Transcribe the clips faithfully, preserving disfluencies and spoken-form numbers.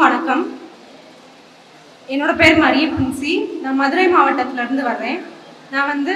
அனைவருக்கும் வணக்கம். என்னோட பேர் மரிய பிரின்சி. நான் மதுரை மாவட்டத்திலேருந்து வர்றேன். நான் வந்து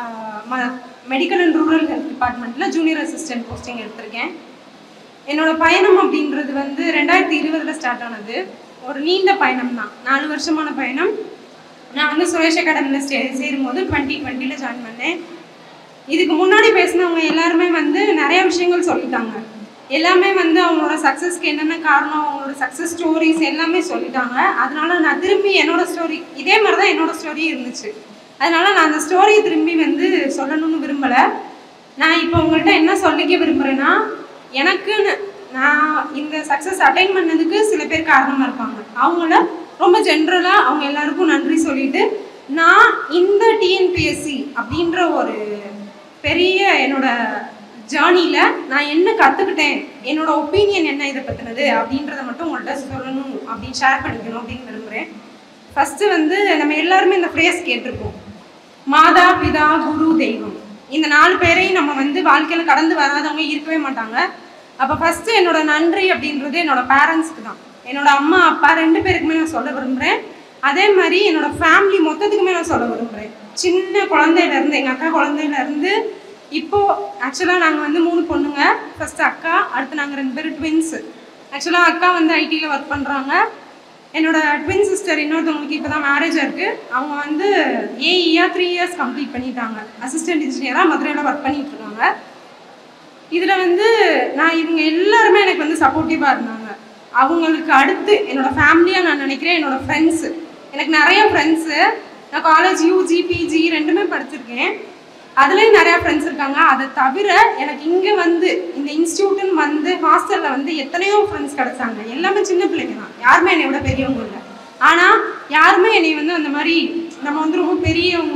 மெடிக்கல் அண்ட் ரூரல் ஹெல்த் டிபார்ட்மெண்ட்டில் ஜூனியர் அசிஸ்டன்ட் போஸ்டிங் எடுத்திருக்கேன். என்னோடய பயணம் அப்படின்றது வந்து ரெண்டாயிரத்தி இருபதில் ஸ்டார்ட் ஆனது. ஒரு நீண்ட பயணம் தான், நாலு வருஷமான பயணம். நான் வந்து சுரேஷ் அகாடமியில் ஸ்டே சேரும்போது டுவெண்ட்டி டுவெண்ட்டியில் ஜாயின் பண்ணேன். இதுக்கு முன்னாடி பேசினவங்க எல்லாருமே வந்து நிறைய விஷயங்கள் சொல்லிட்டாங்க. எல்லாமே வந்து அவங்களோட சக்ஸஸ்க்கு என்னென்ன காரணம், அவங்களோட சக்ஸஸ் ஸ்டோரிஸ் எல்லாமே சொல்லிட்டாங்க. அதனால நான் திரும்பி என்னோடய ஸ்டோரி இதே மாதிரி தான் என்னோடய ஸ்டோரி இருந்துச்சு. அதனால நான் அந்த ஸ்டோரியை திரும்பி வந்து சொல்லணும்னு விரும்பலை. நான் இப்போ உங்கள்கிட்ட என்ன சொல்லிக்க விரும்புகிறேன்னா, எனக்குன்னு நான் இந்த சக்ஸஸ் அட்டைன் பண்ணதுக்கு சில பேர் காரணமாக இருப்பாங்க. அவங்கள ரொம்ப ஜென்ரலாக அவங்க எல்லாருக்கும் நன்றி சொல்லிட்டு, நான் இந்த டிஎன்பிஎஸ்சி அப்படின்ற ஒரு பெரிய என்னோட ஜேர்னியில் நான் என்ன கற்றுக்கிட்டேன், என்னோட ஒப்பீனியன் என்ன இதை பற்றினது அப்படின்றத மட்டும் உங்கள்கிட்ட சொல்லணும் அப்படின்னு ஷேர் பண்ணிக்கணும் அப்படின்னு விரும்புகிறேன். ஃபஸ்ட்டு வந்து நம்ம எல்லாருமே இந்த ஃப்ரேஸ் கேட்டிருப்போம், மாதா பிதா குரு தெய்வம். இந்த நாலு பேரையும் நம்ம வந்து வாழ்க்கையில் கடந்து வராதவங்க இருக்கவே மாட்டாங்க. அப்போ ஃபஸ்ட்டு என்னோட நன்றி அப்படின்றது என்னோடய பேரண்ட்ஸ்க்கு தான். என்னோடய அம்மா அப்பா ரெண்டு பேருக்குமே நான் சொல்ல விரும்புகிறேன். அதே மாதிரி என்னோடய ஃபேமிலி மொத்தத்துக்குமே நான் சொல்ல விரும்புகிறேன். சின்ன குழந்தையிலேருந்து, எங்கள் அக்கா குழந்தையிலேருந்து இப்போது ஆக்சுவலாக நாங்கள் வந்து மூணு பொண்ணுங்க. ஃபஸ்ட்டு அக்கா, அடுத்து நாங்கள் ரெண்டு பேரும் ட்வின்ஸு. ஆக்சுவலாக அக்கா வந்து ஐடியில் ஒர்க் பண்ணுறாங்க. என்னோடய ட்வின் சிஸ்டர் இன்னொருத்தவங்களுக்கு இப்போ தான் மேரேஜ் இருக்குது. அவங்க வந்து ஏஇயா த்ரீ இயர்ஸ் கம்ப்ளீட் பண்ணிட்டாங்க. அசிஸ்டன்ட் இன்ஜினியராக மதுரையில் ஒர்க் பண்ணிகிட்ருக்காங்க. இதில் வந்து நான் இவங்க எல்லாருமே எனக்கு வந்து சப்போர்ட்டிவாக இருந்தாங்க. அவங்களுக்கு அடுத்து என்னோடய ஃபேமிலியாக நான் நினைக்கிறேன் என்னோடய ஃப்ரெண்ட்ஸு. எனக்கு நிறைய ஃப்ரெண்ட்ஸு. நான் காலேஜ் யூஜி பிஜி ரெண்டுமே படிச்சிருக்கேன். அதுலேயும் நிறையா ஃப்ரெண்ட்ஸ் இருக்காங்க. அதை தவிர எனக்கு இங்கே வந்து இந்த இன்ஸ்டியூட்டுன்னு வந்து ஹாஸ்டலில் வந்து எத்தனையோ ஃப்ரெண்ட்ஸ் கிடச்சாங்க. எல்லாமே சின்ன பிள்ளைங்க தான், யாருமே என்னை விட பெரியவங்க இல்லை. ஆனால் யாருமே என்னை வந்து அந்த மாதிரி நம்ம வந்து ரொம்ப பெரியவங்க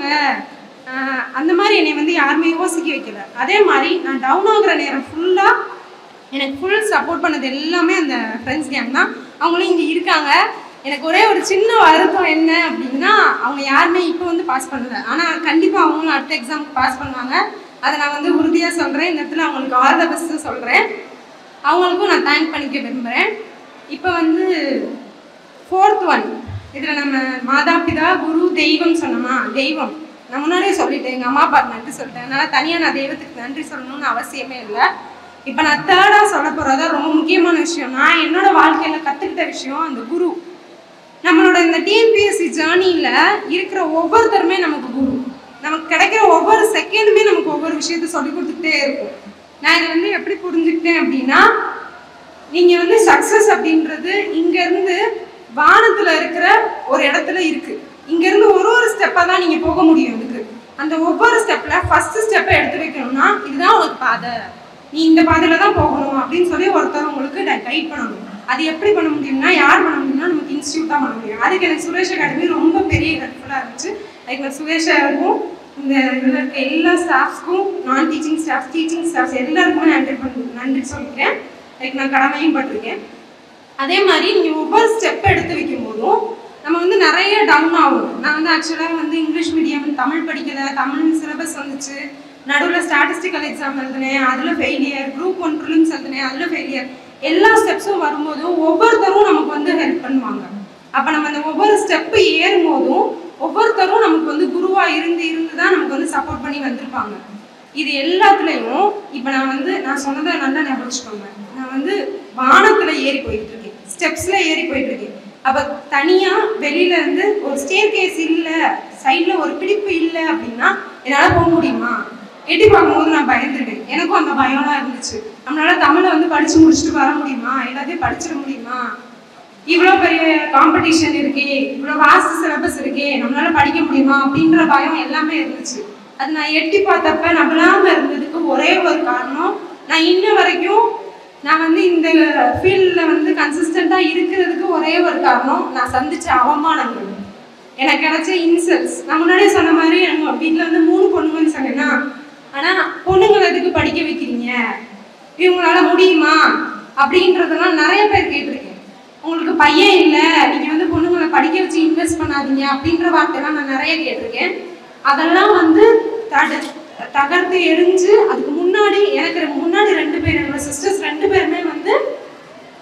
அந்த மாதிரி என்னை வந்து யாருமே யோசிக்க வைக்கல. அதே மாதிரி நான் டவுன் ஆகுற நேரம் ஃபுல்லாக எனக்கு ஃபுல் சப்போர்ட் பண்ணது எல்லாமே அந்த ஃப்ரெண்ட்ஸ் கேங் தான். அவங்களும் இங்கே இருக்காங்க. எனக்கு ஒரே ஒரு சின்ன வருத்தம் என்ன அப்படின்னா, அவங்க யாருமே இப்போ வந்து பாஸ் பண்ணலை. ஆனால் கண்டிப்பாக அவங்களும் அடுத்த எக்ஸாமுக்கு பாஸ் பண்ணுவாங்க. அதை நான் வந்து உறுதியாக சொல்கிறேன். இந்த இடத்துல அவங்களுக்கு ஆல் த பெஸ்ட்டு சொல்கிறேன். அவங்களுக்கும் நான் தேங்க் பண்ணிக்க விரும்புகிறேன். இப்போ வந்து ஃபோர்த் ஒன், இதில் நம்ம மாதா பிதா குரு தெய்வம் சொன்னோமா, தெய்வம் நான் முன்னாடியே சொல்லிட்டேன். எங்கள் அம்மா அப்பாவுக்கு நன்றி சொல்லிட்டேன். அதனால் தனியாக நான் தெய்வத்துக்கு நன்றி சொல்லணும்னு அவசியமே இல்லை. இப்போ நான் தேர்டாக சொல்ல போகிறதா ரொம்ப முக்கியமான விஷயம். நான் என்னோடய வாழ்க்கையில் கற்றுக்கிட்ட விஷயம் அந்த குரு. நம்மளோட இந்த டிஎன்பிஎஸ்சி ஜேர்னியில் இருக்கிற ஒவ்வொருத்தருமே நமக்கு குரு. நமக்கு கிடைக்கிற ஒவ்வொரு செகண்டுமே நமக்கு ஒவ்வொரு விஷயத்த சொல்லி கொடுத்துக்கிட்டே இருக்கும். நான் இதை வந்து எப்படி புரிஞ்சுக்கிட்டேன் அப்படின்னா, நீங்கள் வந்து சக்ஸஸ் அப்படின்றது இங்கேருந்து வானத்தில் இருக்கிற ஒரு இடத்துல இருக்குது. இங்கேருந்து ஒரு ஒரு ஸ்டெப்பாக தான் நீங்கள் போக முடியும். அதுக்கு அந்த ஒவ்வொரு ஸ்டெப்பில் ஃபஸ்ட்டு ஸ்டெப்பை எடுத்து வைக்கணும்னா, இதுதான் உனக்கு பாதை, நீ இந்த பாதையில் தான் போகணும் அப்படின்னு சொல்லி ஒருத்தர் உங்களுக்கு கைட் பண்ணணும். அது எப்படி பண்ண முடியும்னா, யார் பண்ண முடியும்னா நமக்கு இன்ஸ்டியூட் தான் பண்ண முடியும். அதுக்கு எனக்கு சுரேஷ் அகாடமி ரொம்ப பெரிய ஹெல்ப்ஃபுல்லாக இருந்துச்சு. அதுக்கு நான் சுரேஷாருக்கும் இந்த இதில் இருக்க எல்லா ஸ்டாஃப்ஸ்க்கும், நான் டீச்சிங் ஸ்டாஃப் டீச்சிங் ஸ்டாஃப்ஸ் எல்லாருக்குமே நன்றி பண்ணி நன்றி சொல்லிக்கிறேன். அதுக்கு நான் கடமையும் பட்டிருக்கேன். அதே மாதிரி நீங்கள் ஒவ்வொரு ஸ்டெப் எடுத்து வைக்கும் போதும் நம்ம வந்து நிறைய டவுன் ஆகும். நான் வந்து ஆக்சுவலாக வந்து இங்கிலீஷ் மீடியம் தமிழ் படிக்கலை, தமிழ் சிலபஸ் வந்துச்சு. நடுவில் ஸ்டாட்டிஸ்டிக்கல் எக்ஸாம் எழுதினேன், அதில் ஃபெயிலியர். குரூப் ஒன் ப்ரிலிம்ஸ் எழுதினேன், அதில் ஃபெயிலியர். எல்லா ஸ்டெப்ஸும் வரும்போதும் ஒவ்வொருத்தரும் நமக்கு வந்து ஹெல்ப் பண்ணுவாங்க. அப்போ நம்ம அந்த ஒவ்வொரு ஸ்டெப்பு ஏறும் போதும் ஒவ்வொருத்தரும் நமக்கு வந்து குருவாக இருந்து இருந்து தான் நமக்கு வந்து சப்போர்ட் பண்ணி வந்திருப்பாங்க. இது எல்லாத்துலேயும் இப்போ நான் வந்து நான் சொன்னதை நல்லா ஞாபகம் வச்சுக்கோங்க. நான் வந்து வானத்தில் ஏறி போயிட்டு இருக்கேன், ஸ்டெப்ஸில் ஏறி போயிட்டு இருக்கேன். அப்போ தனியாக வெளியில இருந்து ஒரு ஸ்டேர் கேஸ் இல்லை, சைடில் ஒரு பிடிப்பு இல்லை அப்படின்னா என்னால் போக முடியுமா? எட்டி பார்க்கும்போது நான் பயந்துருக்கேன். எனக்கும் அந்த பயம்லாம் இருந்துச்சு. நம்மளால தமிழை வந்து படித்து முடிச்சுட்டு வர முடியுமா, எல்லாத்தையும் படிச்சிட முடியுமா, இவ்வளோ பெரிய காம்படிஷன் இருக்கே, இவ்வளோ வாஸ்ட் சிலபஸ் இருக்கே, நம்மளால படிக்க முடியுமா அப்படின்ற பயம் எல்லாமே இருந்துச்சு. அது நான் எட்டி பார்த்தப்ப நான் விழாமல் இருந்ததுக்கு ஒரே ஒரு காரணம், நான் இன்ன வரைக்கும் நான் வந்து இந்த ஃபீல்டில் வந்து கன்சிஸ்டண்ட்டாக இருக்கிறதுக்கு ஒரே ஒரு காரணம், நான் சந்தித்த அவமானங்கள், எனக்கு கிடைச்ச இன்சல்ட்ஸ். நான் முன்னாடியே சொன்ன மாதிரி எங்கள் வீட்டில் வந்து மூணு பொண்ணுங்கன்னு சொன்னேன்னா, ஆனால் பொண்ணுங்களை எதுக்கு படிக்க வைக்கிறீங்க, இவங்களால முடியுமா அப்படின்றதெல்லாம் நிறைய பேர் கேட்டிருக்கேன். உங்களுக்கு பையன் இல்லை, நீங்கள் வந்து பொண்ணுங்களை படிக்க வச்சு இன்வெஸ்ட் பண்ணாதீங்க அப்படின்ற வார்த்தையெல்லாம் நான் நிறைய கேட்டிருக்கேன். அதெல்லாம் வந்து தடு தகர்த்து எரிஞ்சு அதுக்கு முன்னாடி எனக்கு முன்னாடி ரெண்டு பேர் என்னோட சிஸ்டர்ஸ் ரெண்டு பேருமே வந்து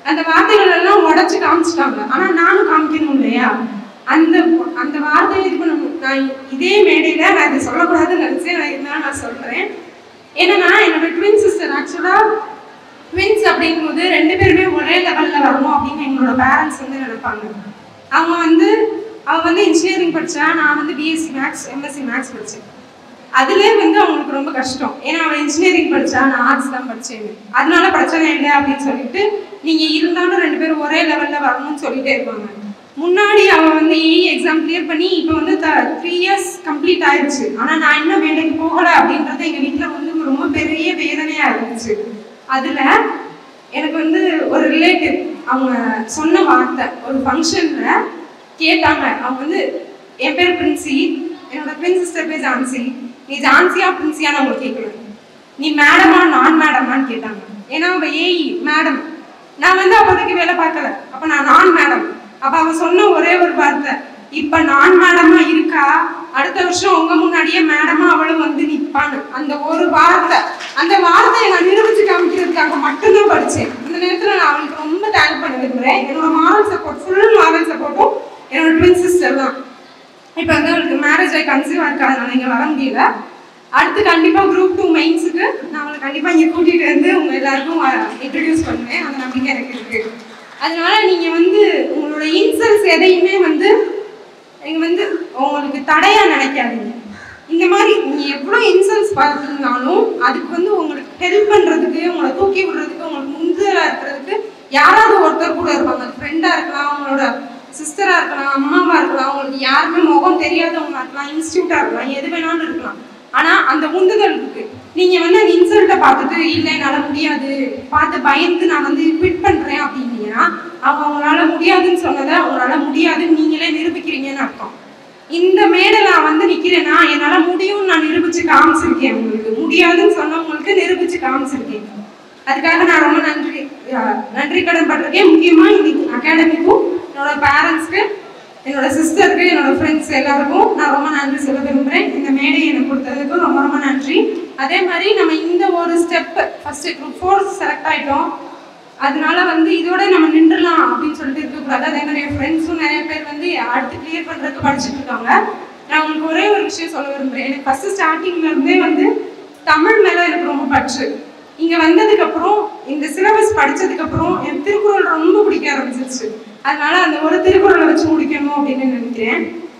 அந்த வார்த்தைகள் எல்லாம் உடச்சு காமிச்சிட்டாங்க. ஆனா நானும் காமிக்கணும் இல்லையா, அந்த அந்த வார்த்தையை இது பண்ணணும். நான் இதே மேடையில நான் இதை சொல்லக்கூடாதுன்னு நினைச்சேன், நான் இருந்தாலும் நான் சொல்றேன். ஏன்னா என்னோட ட்வின் சிஸ்டர், ஆக்சுவலா ட்வின்ஸ் அப்படிங்கும்போது ரெண்டு பேருமே ஒரே லெவல்ல வரணும் அப்படின்னு எங்களோட பேரண்ட்ஸ் வந்து நினைப்பாங்க. அவங்க வந்து அவ வந்து இன்ஜினியரிங் படிச்சா, நான் வந்து பிஎஸ்சி மேக்ஸ் எம்எஸ்சி மேக்ஸ் படித்தேன். அதுலேயே வந்து அவங்களுக்கு ரொம்ப கஷ்டம். ஏன்னா அவள் இன்ஜினியரிங் படித்தா, நான் ஆர்ட்ஸ் தான் படித்தேன், அதனால பிரச்சனை இல்லை அப்படின்னு சொல்லிட்டு நீங்கள் இருந்தாலும் ரெண்டு பேரும் ஒரே லெவலில் வரணும்னு சொல்லிட்டே இருப்பாங்க. முன்னாடி அவள் வந்து ஏஇ எக்ஸாம் கிளியர் பண்ணி இப்போ வந்து த த்ரீ இயர்ஸ் கம்ப்ளீட் ஆயிடுச்சு. ஆனால் நான் இன்னும் வேலைக்கு போகலை அப்படின்றது எங்கள் வீட்டில் வந்து ரொம்ப பெரிய வேதனையாக இருந்துச்சு. அதில் எனக்கு வந்து ஒரு ரிலேட்டிவ் அவங்க சொன்ன வார்த்தை, ஒரு ஃபங்க்ஷனில் கேட்டாங்க. அவங்க வந்து என் பேர் பிரின்சி, என்னோட ட்வின் சிஸ்டர் பேர் ஜான்சி. நீ ஜான்சியா பிரின்சியான்னு அவங்க கேட்கல, நீ மேடமா நான் மேடமான்னு கேட்டாங்க. ஏன்னா அவ ஏஇ மேடம், நான் வந்து அப்போதைக்கு வேலை பார்க்கல, அப்போ நான் நான் மேடம். அப்போ அவ சொன்ன ஒரே ஒரு வார்த்தை, இப்போ நான் மேடமா இருக்கா, அடுத்த வருஷம் உங்க முன்னாடியே மேடமா அவளும் வந்து நிற்பான்னு. அந்த ஒரு வார்த்தை, அந்த வார்த்தையை நான் நிரூபிச்சு காமிக்கிறதுக்காக மட்டும்தான் படித்தேன். இந்த நேரத்தில் நான் அவளுக்கு ரொம்ப தேங்க் பண்ண விரும்புகிறேன். என்னோட மாரல் சப்போர்ட், ஃபுல் மாரல் சப்போர்ட்டும் என்னோட ட்வின் சிஸ்டர் தான். இப்போ வந்து அவளுக்கு மேரேஜ் ஆகி கன்சீவ் இருக்காது, இங்கே வர முடியல. அடுத்து கண்டிப்பாக குரூப் டூ மெயின்ஸுக்கு நான் அவளை கண்டிப்பாக இங்கே கூட்டிகிட்டு வந்து உங்கள் எல்லாருக்கும் இன்ட்ரடியூஸ் பண்ணுவேன். அந்த நம்பிக்கை எனக்கு இருக்குது. அதனால நீங்கள் வந்து உங்களோட இன்சல்ஸ் எதையுமே வந்து நீங்கள் வந்து உங்களுக்கு தடையாக நினைக்காதீங்க. இந்த மாதிரி நீங்கள் எவ்வளோ இன்சல்ஸ் பார்த்தீங்கனாலும் அதுக்கு வந்து உங்களுக்கு ஹெல்ப் பண்ணுறதுக்கு, உங்களை தூக்கி விடுறதுக்கு, உங்களுக்கு முந்துதலாக இருக்கிறதுக்கு யாராவது ஒருத்தர் கூட இருப்பாங்க. ஃப்ரெண்டாக இருக்கலாம், உங்களோட சிஸ்டராக இருக்கலாம், அம்மாவாக இருக்கலாம், உங்களுக்கு யாருமே முகம் தெரியாதவங்க இருக்கலாம், இன்ஸ்டியூட்டாக இருக்கலாம், எது வேணாலும் இருக்கலாம். ஆனால் அந்த உந்துதல் இருக்கு. நீங்கள் வந்து அந்த இன்சல்ட்டை பார்த்துட்டு இல்லை என்னால் முடியாது பார்த்து பயந்து நான் வந்து குவிட் பண்ணுறேன் அப்படின்னீங்கன்னா, அவங்க அவங்களால முடியாதுன்னு சொன்னதை அவங்களால முடியாதுன்னு நீங்களே நிரூபிக்கிறீங்கன்னு அர்த்தம். இந்த மேடை நான் வந்து நிற்கிறேன்னா என்னால் முடியும்னு நான் நிரூபித்து காமிச்சிருக்கேன். உங்களுக்கு முடியாதுன்னு சொன்னவங்களுக்கு நிரூபித்து காமிச்சிருக்கேன். அதுக்காக நான் ரொம்ப நன்றி நன்றி கடன் பட்டிருக்கேன். முக்கியமாக இன்னைக்கு அகாடமிக்கும், என்னோட பேரண்ட்ஸ்க்கு, என்னோட சிஸ்டருக்கு, என்னோட ஃப்ரெண்ட்ஸ் எல்லாருக்கும் நான் ரொம்ப நன்றி சொல்ல விரும்புகிறேன். இந்த மேடையை எனக்கு கொடுத்ததுக்கும் ரொம்ப ரொம்ப நன்றி. அதே மாதிரி நம்ம இந்த ஒரு step first group four select ஆகிட்டோம், அதனால வந்து இதோட நம்ம நின்றுலாம் அப்படின்னு சொல்லிட்டு இருக்கக்கூடாது. அதே மாதிரி என் ஃப்ரெண்ட்ஸும் நிறைய பேர் வந்து அடுத்து கிளியர் பண்ணுறதுக்கு படிச்சுட்டு இருக்காங்க. நான் உங்களுக்கு ஒரே ஒரு விஷயம் சொல்ல விரும்புகிறேன். எனக்கு ஃபஸ்ட்டு ஸ்டார்டிங்லேருந்தே வந்து தமிழ் மேலே எனக்கு ரொம்ப பற்று. இங்கே வந்ததுக்கப்புறம் இந்த சிலபஸ் படித்ததுக்கப்புறம் என் திருக்குறள் ரொம்ப பிடிக்க ஆரம்பிச்சிருச்சு. அதனால அந்த ஒரு திருக்குறளை வச்சு முடிக்கணும் அப்படின்னு நினைக்கிறேன்.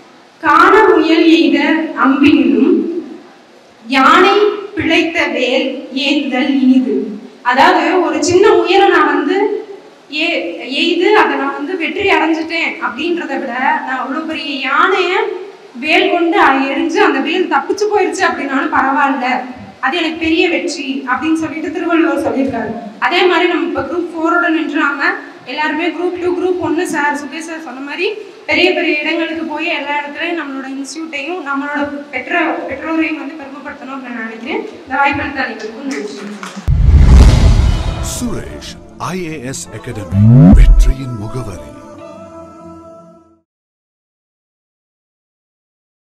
காண முயல் எய்த அம்பினும் யானை பிழைத்த வேல் ஏந்துதல் இனிது. அதாவது ஒரு சின்ன முயலை நான் வந்து ஏ எய்து அதை நான் வந்து வெற்றி அடைஞ்சிட்டேன் அப்படின்றத விட, நான் அவ்வளோ பெரிய யானையை வேல் கொண்டு எரிஞ்சு அந்த வேல் தப்பிச்சு போயிடுச்சு அப்படின்னாலும் பரவாயில்ல, அது எனக்கு பெரிய வெற்றி அப்படின்னு சொல்லிட்டு திருவள்ளுவர் சொல்லியிருக்காரு. அதே மாதிரி நம்ம இப்போ குரூப் ஃபோரோட நின்றாங்க, எல்லாருமே குரூப் டூ குரூப் ஒன்று சார் சுகேஷ் சார் சொன்ன மாதிரி பெரிய பெரிய இடங்களுக்கு போய் எல்லா இடத்துலையும் நம்மளோட இன்ஸ்டியூட்டையும் நம்மளோட பெற்றோ பெற்றோரையும் வந்து பெருமைப்படுத்தணும் அப்படின்னு நினைக்கிறேன். இந்த வாய்ப்பு அளிக்கிறதுக்கும் நன்றி. சுரேஷ் ஐஏஎஸ் அகாடமி, வெற்றியின் முகவரி.